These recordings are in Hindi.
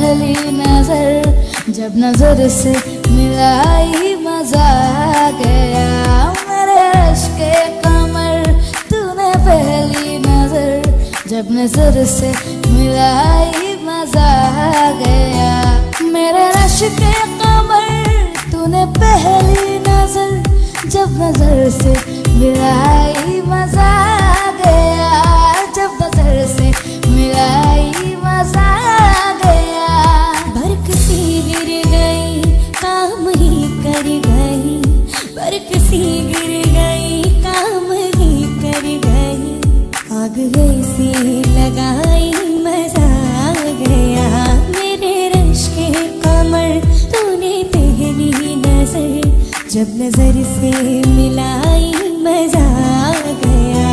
पहली नजर, जब नजर से मिलाई मजा आ गया। मेरे इश्क के कमर तूने पहली नजर, जब नजर से मिलाई मजा आ गया। मेरे इश्क के कमर तूने पहली नजर, जब नजर से मिलाई मजा आ गया। जब नजर से मिलाई मजा आ गया। बरक सी गिर गई काम ही कर गई, बरक सी गिर गई काम ही कर गई। आग ऐसी लगाई मजा आ गया। मेरे रश के कमर तूने पहली नजर, जब नजर से मिलाई मजा आ गया।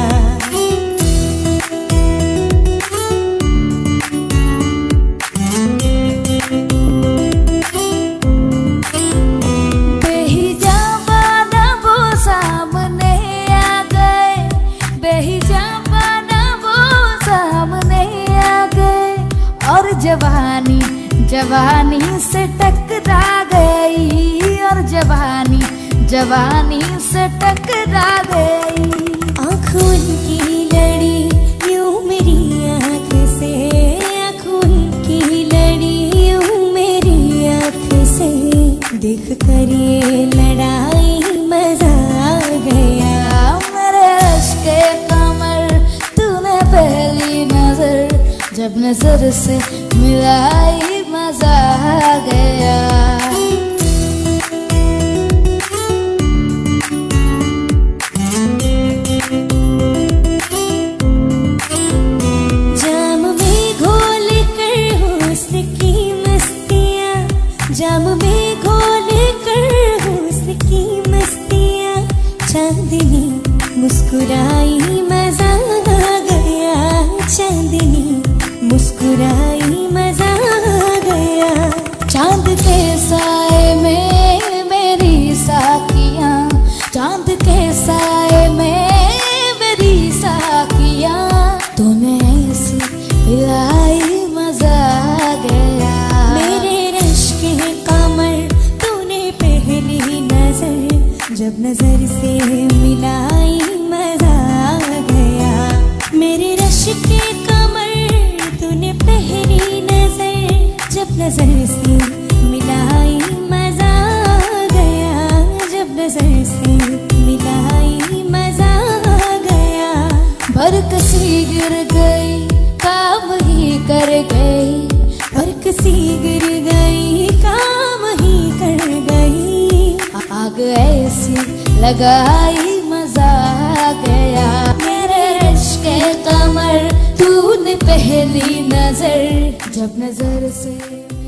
बेहिजाबाना वो सामने आ गए, बेहिजाबाना वो सामने आ गए। और जवानी जवानी से टकरा गई, और जवानी जवानी से टकरा गई। आँखों की लड़ी यूं मेरी आँख से, आँखों की लड़ी यूं मेरी आँख से। देख कर ये लड़ाई मजा आ गया। मेरे इश्क के कमर तूने पहली नजर, जब नजर से मिलाई मजा आ गया। जाम में घोल कर हुस्न की मस्तियाँ, चांदनी मुस्कुराई मजा आ गया। चांदनी मुस्कुराई मजा आ गया। चांद के साए में मेरी साकियाँ, चांद के साए में मेरी साकियाँ। तूने ऐसी पिलाई मजा आ गया। जब नजर से मिलाई मजा आ गया। मेरे रश के कमर तूने पहली नजर, जब नजर से मिलाई मजा आ गया। जब नजर से मिलाई मजा आ गया। बरक सी गिर गई काम ही कर गई, बरक सी गिर गई काम ही कर गई। आग ऐसी लगाई मजा आ गया। मेरे इश्क के कमर तूने पहली नजर, जब नजर से